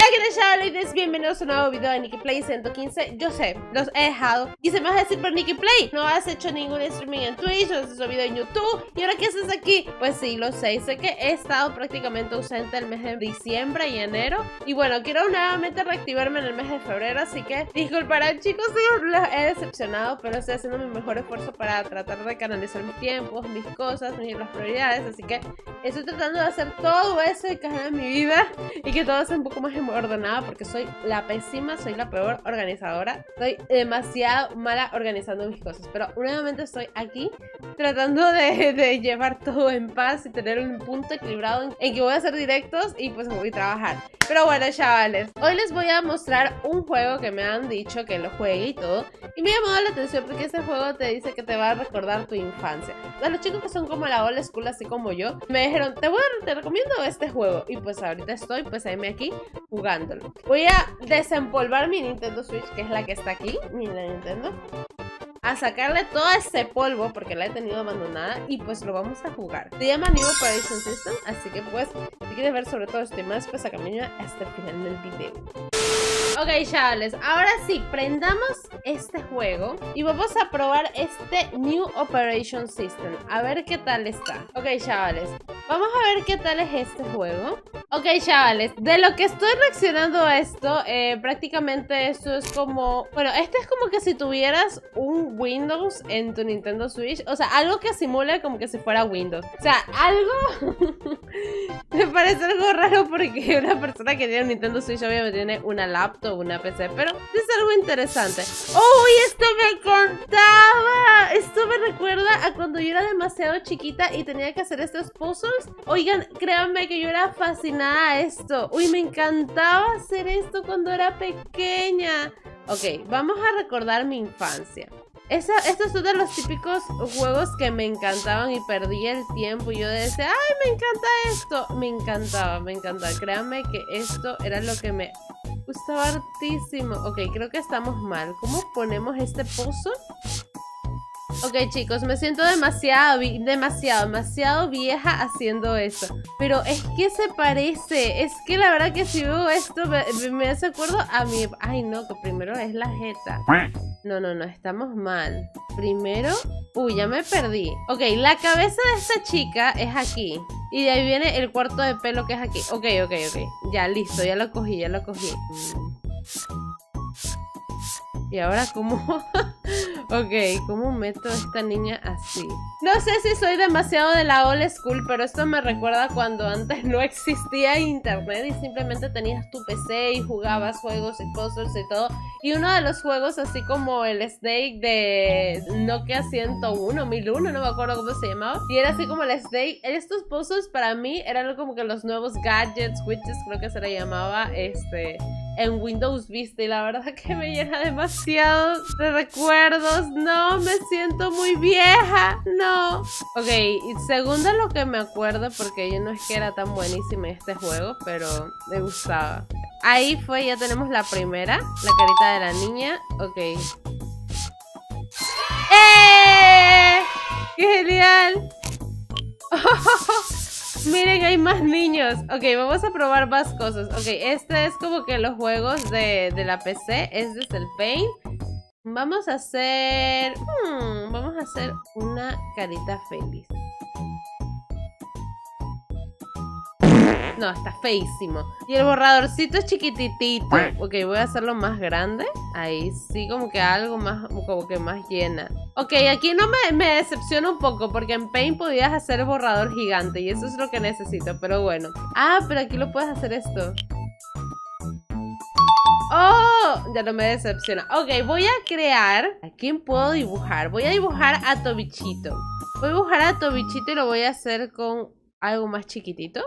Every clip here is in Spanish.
¿qué tal, chavales? Bienvenidos a un nuevo video de Nikki Play 115. Yo sé, los he dejado. Y se me va a decir por Nikki Play, no has hecho ningún streaming en Twitch, no has hecho video en YouTube. ¿Y ahora qué haces aquí? Pues sí, lo sé. Sé que he estado prácticamente ausente el mes de diciembre y enero. Y bueno, quiero nuevamente reactivarme en el mes de febrero. Así que disculparán, chicos, si los he decepcionado, pero estoy haciendo mi mejor esfuerzo para tratar de canalizar mis tiempos, mis cosas, las prioridades. Así que estoy tratando de hacer todo eso y caer en mi vida y que todo sea un poco más ordenado, porque soy la pésima, soy la peor organizadora, soy demasiado mala organizando mis cosas, pero nuevamente estoy aquí tratando de llevar todo en paz y tener un punto equilibrado en que voy a hacer directos y pues voy a trabajar. Pero bueno, chavales, hoy les voy a mostrar un juego que me han dicho que lo juegue y todo, y me ha llamado la atención porque este juego te dice que te va a recordar tu infancia. A los chicos que son como la old school, así como yo, me dijeron, te recomiendo este juego, y pues ahorita estoy pues aquí jugándolo. Voy a desempolvar mi Nintendo Switch, que es la que está aquí, mi Nintendo, a sacarle todo ese polvo porque la he tenido abandonada y pues lo vamos a jugar. Se llama New Operation System, así que pues si quieres ver sobre todo este más, pues acompáñame hasta el final del video. Ok, chavales, ahora sí, prendamos este juego y vamos a probar este New Operation System, a ver qué tal está. Ok, chavales, vamos a ver qué tal es este juego. Ok, chavales, de lo que estoy reaccionando a esto, prácticamente esto es como... Bueno, este es como que si tuvieras un Windows en tu Nintendo Switch. O sea, algo que simule como que si fuera Windows. O sea, algo... Me parece algo raro porque una persona que tiene un Nintendo Switch obviamente tiene una laptop, una PC, pero es algo interesante. ¡Uy! Esto me contaba. Esto me recuerda a cuando yo era demasiado chiquita y tenía que hacer estos puzzles. Oigan, créanme que yo era fascinada a esto. Uy, me encantaba hacer esto cuando era pequeña. Ok, vamos a recordar mi infancia. Estos son de los típicos juegos que me encantaban y perdí el tiempo. Y yo decía, ¡ay, me encanta esto! Me encantaba, me encantaba. Créanme que esto era lo que me gustaba hartísimo. Ok, creo que estamos mal. ¿Cómo ponemos este puzzle? Ok, chicos, me siento demasiado vieja haciendo esto. Pero es que se parece. Es que la verdad que si veo esto me hace acuerdo a mi... Ay, no, que primero es la jeta. No, estamos mal. Primero... Uy, ya me perdí. Ok, la cabeza de esta chica es aquí. Y de ahí viene el cuarto de pelo que es aquí. Ok. Ya, listo, ya lo cogí. Y ahora, ¿cómo? Ok, ¿cómo meto a esta niña así? No sé si soy demasiado de la old school, pero esto me recuerda cuando antes no existía internet y simplemente tenías tu PC y jugabas juegos y puzzles y todo. Y uno de los juegos, así como el Snake de Nokia 101, 1001, no me acuerdo cómo se llamaba. Y era así como el Snake. Estos puzzles para mí eran como que los nuevos gadgets, widgets, creo que se le llamaba, en Windows Vista, y la verdad que me llena demasiado de recuerdos. No, me siento muy vieja. No. Ok, y segundo lo que me acuerdo, porque yo no es que era tan buenísima en este juego, pero me gustaba. Ahí fue, ya tenemos la primera, la carita de la niña. Ok. ¡Eh! ¡Qué genial! Miren, hay más niños. Ok, vamos a probar más cosas. Ok, este es como que los juegos de la PC. Este es el Paint. Vamos a hacer... vamos a hacer una carita feliz. No, está feísimo. Y el borradorcito es chiquititito. Ok, voy a hacerlo más grande. Ahí sí, como que algo más, como que más llena. Ok, aquí no me decepciona un poco, porque en Paint podías hacer borrador gigante y eso es lo que necesito, pero bueno. Ah, pero aquí lo puedes hacer esto. ¡Oh! Ya no me decepciona. Ok, voy a crear... ¿A quién puedo dibujar? Voy a dibujar a Tobichito. Voy a dibujar a Tobichito y lo voy a hacer con algo más chiquitito.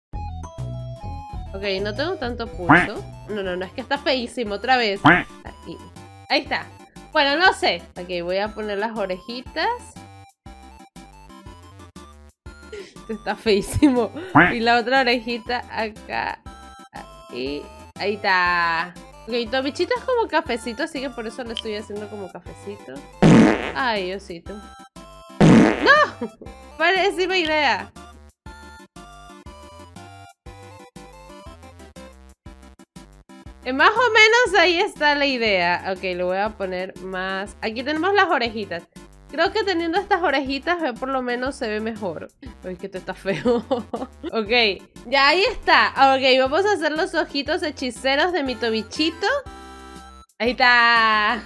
Ok, no tengo tanto pulso. No, es que está feísimo. Otra vez. Ahí está. Bueno, no sé. Ok, voy a poner las orejitas. Esto está feísimo. Y la otra orejita acá. Y ahí está. Ok, Tobichito es como cafecito, así que por eso lo estoy haciendo como cafecito. Ay, Diosito. ¡No! Pésima idea. Más o menos ahí está la idea. Ok, le voy a poner más. Aquí tenemos las orejitas. Creo que teniendo estas orejitas por lo menos se ve mejor. Uy, que esto está feo. Ok, ya ahí está. Ok, vamos a hacer los ojitos hechiceros de mi Tobichito. Ahí está.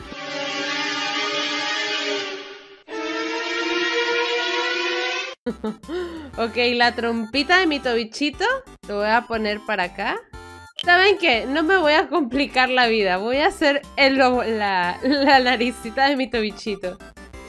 Ok, la trompita de mi Tobichito lo voy a poner para acá. ¿Saben qué? No me voy a complicar la vida. Voy a hacer la naricita de mi Tobichito.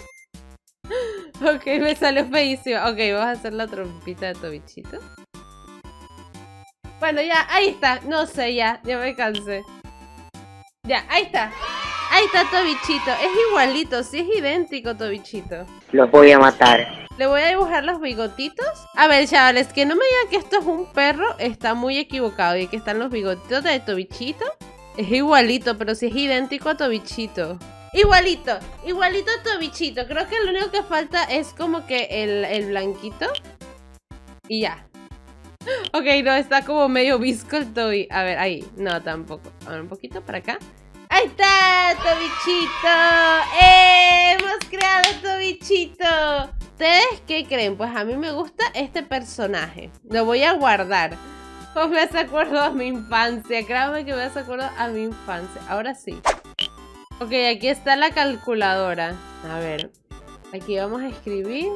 Ok, me salió feísimo. Ok, vamos a hacer la trompita de Tobichito. Bueno, ya, ahí está. No sé, ya me cansé. Ya, ahí está. Ahí está Tobichito. Es igualito, sí es idéntico Tobichito. Los voy a matar. Le voy a dibujar los bigotitos. A ver, chavales, que no me digan que esto es un perro. Está muy equivocado. Y que están los bigotitos de Tobichito. Es igualito, pero sí es idéntico a Tobichito. Igualito, igualito a Tobichito. Creo que lo único que falta es como que el blanquito. Y ya. Ok, no, está como medio visco el Tobi. A ver, ahí. No, tampoco. A ver, un poquito para acá. ¡Ahí está, Tobichito! ¡Hemos creado Tobichito! ¿Ustedes qué creen? Pues a mí me gusta este personaje. Lo voy a guardar. Pues me hace acuerdo a mi infancia. Créanme que me hace acuerdo a mi infancia. Ahora sí. Ok, aquí está la calculadora. A ver. Aquí vamos a escribir.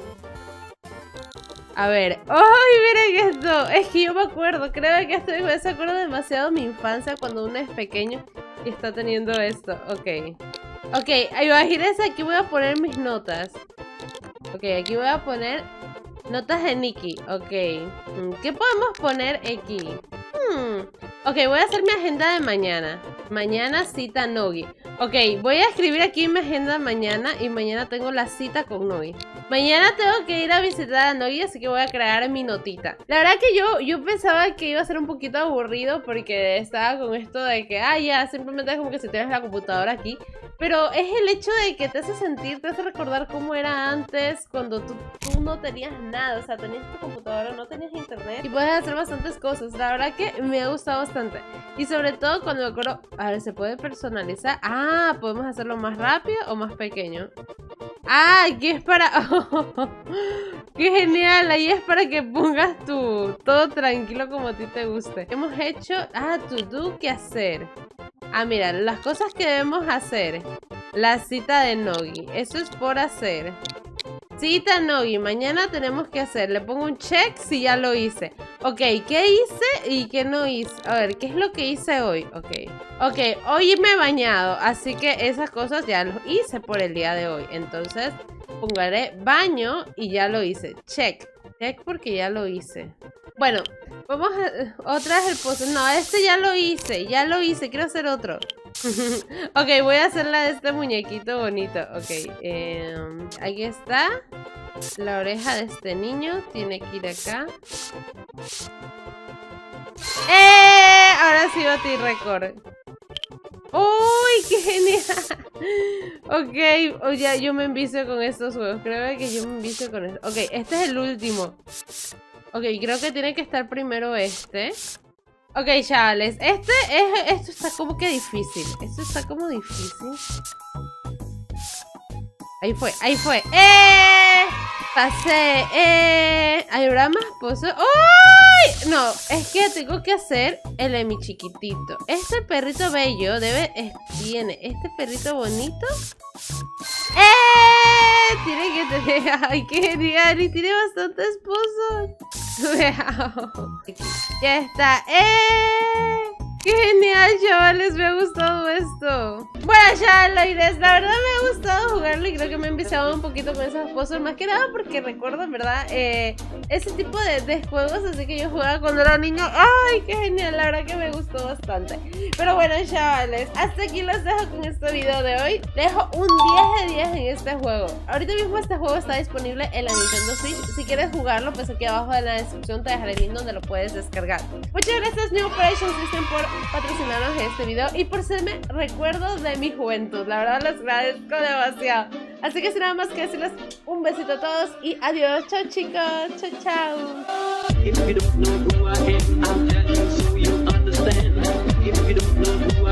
A ver. ¡Ay, miren esto! Es que yo me acuerdo. Creo que esto me hace acuerdo demasiado a mi infancia cuando uno es pequeño y está teniendo esto. Ok. Ok, imagínense, aquí voy a poner mis notas. Ok, aquí voy a poner notas de Nikki. Ok. ¿Qué podemos poner aquí? Ok, voy a hacer mi agenda de mañana. Mañana cita Nogi. Ok, voy a escribir aquí mi agenda mañana. Y mañana tengo la cita con Nogi. Mañana tengo que ir a visitar a Nogi, así que voy a crear mi notita. La verdad que yo pensaba que iba a ser un poquito aburrido, porque estaba con esto de que, ya, simplemente es como que si tienes la computadora aquí. Pero es el hecho de que te hace sentir, te hace recordar cómo era antes, cuando tú no tenías nada. O sea, tenías tu computadora, no tenías internet y puedes hacer bastantes cosas. La verdad que me ha gustado bastante. Y sobre todo cuando me acuerdo, a ver, ¿se puede personalizar? Ah, podemos hacerlo más rápido o más pequeño. Ah, aquí es para... Oh, ¡qué genial! Ahí es para que pongas todo tranquilo como a ti te guste. Hemos hecho... to do, ¿qué hacer? Ah, mira, las cosas que debemos hacer. La cita de Nogi. Eso es por hacer. Cita Nogi. Mañana tenemos que hacer. Le pongo un check si ya lo hice. Ok, ¿qué hice y qué no hice? A ver, ¿qué es lo que hice hoy? Ok, hoy me he bañado. Así que esas cosas ya las hice por el día de hoy. Entonces, pondré baño y ya lo hice. Check. Check porque ya lo hice. Bueno, vamos a... Otra vez el post. No, este ya lo hice. Quiero hacer otro. Ok, voy a hacer la de este muñequito bonito. Ok, aquí está. La oreja de este niño tiene que ir acá. Ahora sí batí récord. ¡Uy, qué genial! Ok, ya yo me envicio con estos juegos. Creo que yo me envicio con esto. Ok, este es el último. Ok, creo que tiene que estar primero este. Ok, chavales, esto está como que difícil. Esto está como difícil. Ahí fue. Pasé. ¿Habrá más poses? ¡Uy! No, es que tengo que hacer el de mi chiquitito. Este perrito bello tiene este perrito bonito. Tiene que tener... ¡Ay, qué genial! Y tiene bastantes pozos. Ya está. ¡Qué genial, chavales! Me ha gustado esto. Bueno, chavales, la verdad me ha gustado jugarlo y creo que me he enviciado un poquito con esas cosas. Más que nada porque recuerdo, en verdad, ese tipo de juegos así que yo jugaba cuando era niño. ¡Ay, qué genial! La verdad que me gustó bastante. Pero bueno, chavales, hasta aquí los dejo con este video de hoy. Dejo un 10 de 10 en este juego. Ahorita mismo este juego está disponible en la Nintendo Switch. Si quieres jugarlo, pues aquí abajo en la descripción te dejaré el link donde lo puedes descargar. Muchas gracias New Operation System por patrocinarnos este video y por serme recuerdos de mi juventud. La verdad les agradezco demasiado. Así que sin nada más que decirles un besito a todos y adiós. Chao chicos. Chao.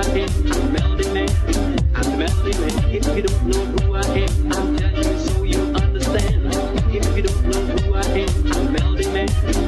If you don't know who I am, I'm telling you so you understand. If you don't know who I am, I'm Melody Man.